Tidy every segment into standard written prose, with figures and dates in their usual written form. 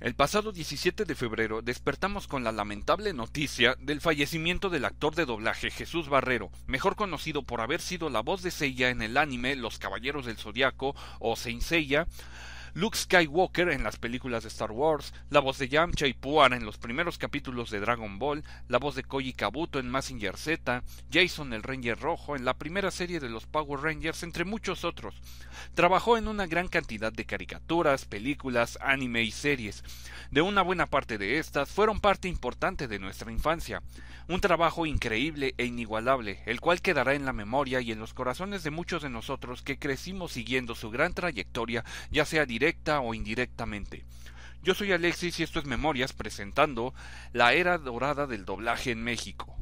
El pasado 17 de febrero despertamos con la lamentable noticia del fallecimiento del actor de doblaje Jesús Barrero, mejor conocido por haber sido la voz de Seiya en el anime Los Caballeros del Zodiaco o Saint Seiya, Luke Skywalker en las películas de Star Wars, la voz de Yamcha y Puar en los primeros capítulos de Dragon Ball, la voz de Koji Kabuto en Mazinger Z, Jason el Ranger Rojo en la primera serie de los Power Rangers, entre muchos otros. Trabajó en una gran cantidad de caricaturas, películas, anime y series. De una buena parte de estas fueron parte importante de nuestra infancia. Un trabajo increíble e inigualable, el cual quedará en la memoria y en los corazones de muchos de nosotros que crecimos siguiendo su gran trayectoria, ya sea directa o indirectamente. Yo soy Alexis y esto es Memorias presentando la era dorada del doblaje en México.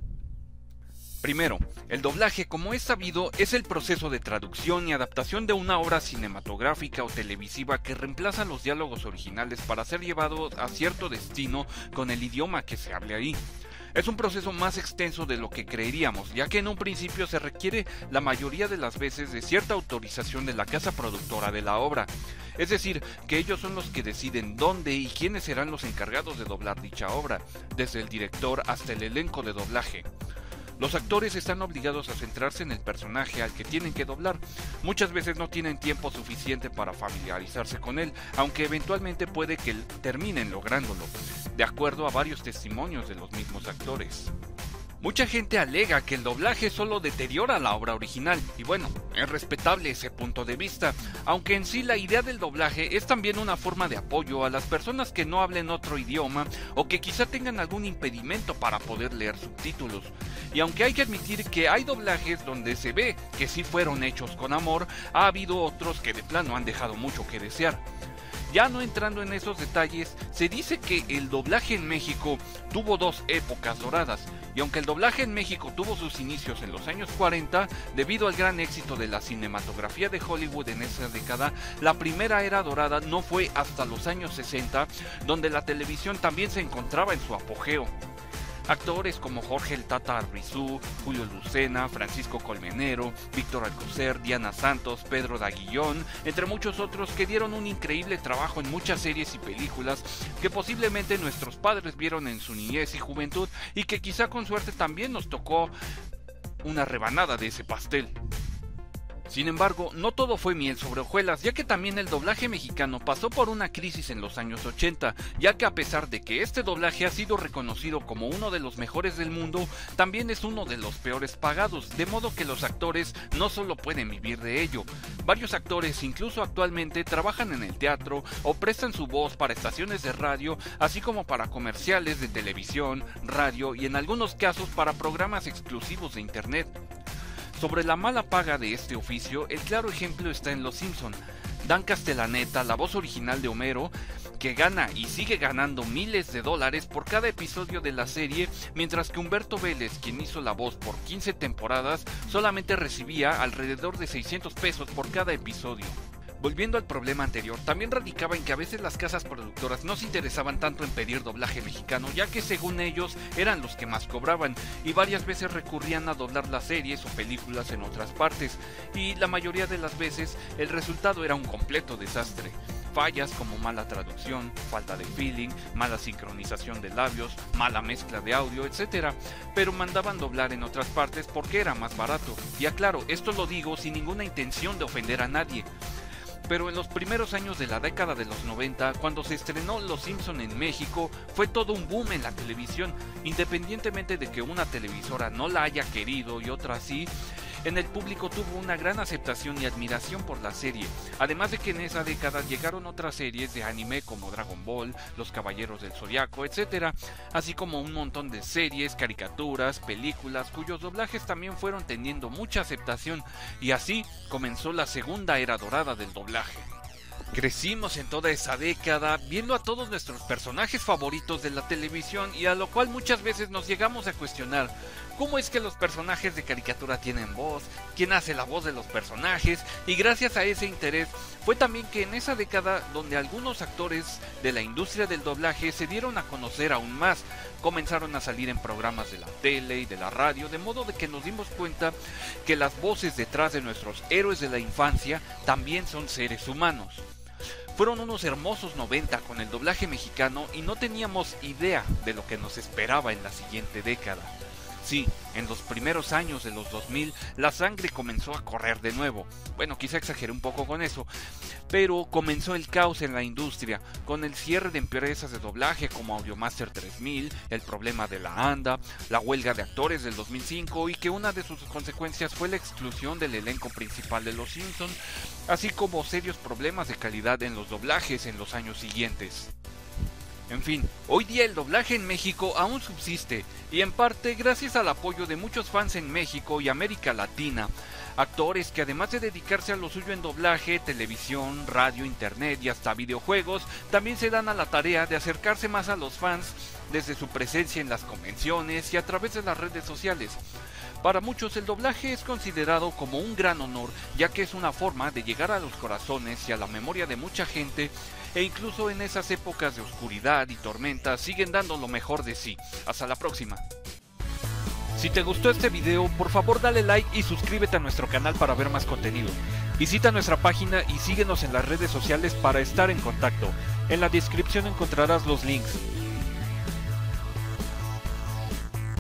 Primero, el doblaje, como es sabido, es el proceso de traducción y adaptación de una obra cinematográfica o televisiva que reemplaza los diálogos originales para ser llevado a cierto destino con el idioma que se hable ahí. Es un proceso más extenso de lo que creeríamos, ya que en un principio se requiere la mayoría de las veces de cierta autorización de la casa productora de la obra. Es decir, que ellos son los que deciden dónde y quiénes serán los encargados de doblar dicha obra, desde el director hasta el elenco de doblaje. Los actores están obligados a centrarse en el personaje al que tienen que doblar. Muchas veces no tienen tiempo suficiente para familiarizarse con él, aunque eventualmente puede que terminen lográndolo, de acuerdo a varios testimonios de los mismos actores. Mucha gente alega que el doblaje solo deteriora la obra original, y bueno, es respetable ese punto de vista, aunque en sí la idea del doblaje es también una forma de apoyo a las personas que no hablen otro idioma o que quizá tengan algún impedimento para poder leer subtítulos. Y aunque hay que admitir que hay doblajes donde se ve que sí fueron hechos con amor, ha habido otros que de plano han dejado mucho que desear. Ya no entrando en esos detalles, se dice que el doblaje en México tuvo dos épocas doradas, y aunque el doblaje en México tuvo sus inicios en los años 40, debido al gran éxito de la cinematografía de Hollywood en esa década, la primera era dorada no fue hasta los años 60, donde la televisión también se encontraba en su apogeo. Actores como Jorge el Tata Arbizu, Julio Lucena, Francisco Colmenero, Víctor Alcocer, Diana Santos, Pedro Daguillón, entre muchos otros que dieron un increíble trabajo en muchas series y películas que posiblemente nuestros padres vieron en su niñez y juventud y que quizá con suerte también nos tocó una rebanada de ese pastel. Sin embargo, no todo fue miel sobre hojuelas, ya que también el doblaje mexicano pasó por una crisis en los años 80, ya que a pesar de que este doblaje ha sido reconocido como uno de los mejores del mundo, también es uno de los peores pagados, de modo que los actores no solo pueden vivir de ello. Varios actores, incluso actualmente, trabajan en el teatro o prestan su voz para estaciones de radio, así como para comerciales de televisión, radio y en algunos casos para programas exclusivos de internet. Sobre la mala paga de este oficio, el claro ejemplo está en Los Simpson. Dan Castellaneta, la voz original de Homero, que gana y sigue ganando miles de dólares por cada episodio de la serie, mientras que Humberto Vélez, quien hizo la voz por 15 temporadas, solamente recibía alrededor de 600 pesos por cada episodio. Volviendo al problema anterior, también radicaba en que a veces las casas productoras no se interesaban tanto en pedir doblaje mexicano, ya que según ellos eran los que más cobraban, y varias veces recurrían a doblar las series o películas en otras partes, y la mayoría de las veces el resultado era un completo desastre. Fallas como mala traducción, falta de feeling, mala sincronización de labios, mala mezcla de audio, etc. Pero mandaban doblar en otras partes porque era más barato. Y aclaro, esto lo digo sin ninguna intención de ofender a nadie. Pero en los primeros años de la década de los 90, cuando se estrenó Los Simpson en México, fue todo un boom en la televisión, independientemente de que una televisora no la haya querido y otra sí. En el público tuvo una gran aceptación y admiración por la serie, además de que en esa década llegaron otras series de anime como Dragon Ball, Los Caballeros del Zodiaco, etc., así como un montón de series, caricaturas, películas, cuyos doblajes también fueron teniendo mucha aceptación, y así comenzó la segunda era dorada del doblaje. Crecimos en toda esa década viendo a todos nuestros personajes favoritos de la televisión y a lo cual muchas veces nos llegamos a cuestionar cómo es que los personajes de caricatura tienen voz, quién hace la voz de los personajes, y gracias a ese interés fue también que en esa década donde algunos actores de la industria del doblaje se dieron a conocer aún más, comenzaron a salir en programas de la tele y de la radio, de modo de que nos dimos cuenta que las voces detrás de nuestros héroes de la infancia también son seres humanos. Fueron unos hermosos 90 con el doblaje mexicano y no teníamos idea de lo que nos esperaba en la siguiente década. Sí, en los primeros años de los 2000 la sangre comenzó a correr de nuevo. Bueno, quizá exageré un poco con eso, pero comenzó el caos en la industria, con el cierre de empresas de doblaje como Audiomaster 3000, el problema de la ANDA, la huelga de actores del 2005 y que una de sus consecuencias fue la exclusión del elenco principal de Los Simpson, así como serios problemas de calidad en los doblajes en los años siguientes. En fin, hoy día el doblaje en México aún subsiste, y en parte gracias al apoyo de muchos fans en México y América Latina, actores que además de dedicarse a lo suyo en doblaje, televisión, radio, internet y hasta videojuegos, también se dan a la tarea de acercarse más a los fans desde su presencia en las convenciones y a través de las redes sociales. Para muchos el doblaje es considerado como un gran honor, ya que es una forma de llegar a los corazones y a la memoria de mucha gente, e incluso en esas épocas de oscuridad y tormenta siguen dando lo mejor de sí. Hasta la próxima. Si te gustó este video, por favor dale like y suscríbete a nuestro canal para ver más contenido. Visita nuestra página y síguenos en las redes sociales para estar en contacto. En la descripción encontrarás los links.